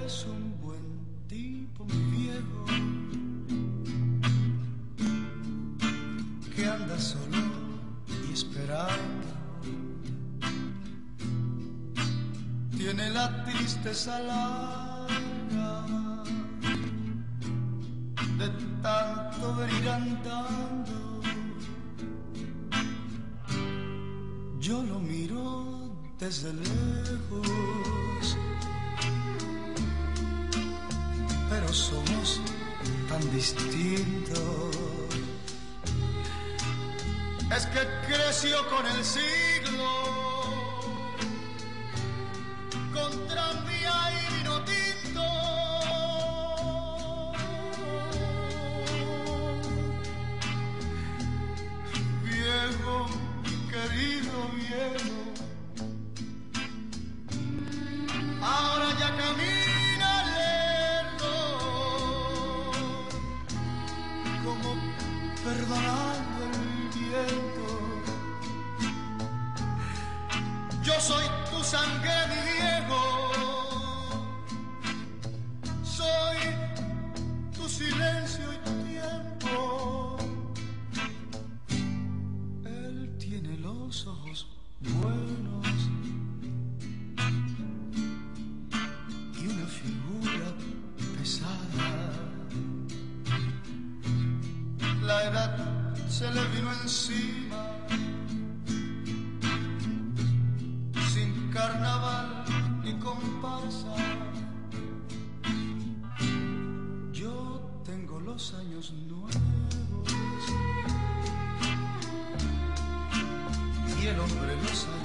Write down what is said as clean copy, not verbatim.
es un buen tipo, mi viejo, que anda solo y esperando. Tiene la tristeza larga de tanto venir andando. Yo lo miro desde lejos, pero somos tan distintos. Es que creció con el siglo, con tranvía y vino tinto. Viejo, querido viejo, ahora ya camina lejos, como perdonando el viento. Yo soy tu sangre, mi viejo, soy tu silencio y tu tiempo. Él tiene los ojos buenos y una figura pesada. La edad se le vino encima, sin carnaval ni comparsa. Yo tengo los años nuevos y el hombre los años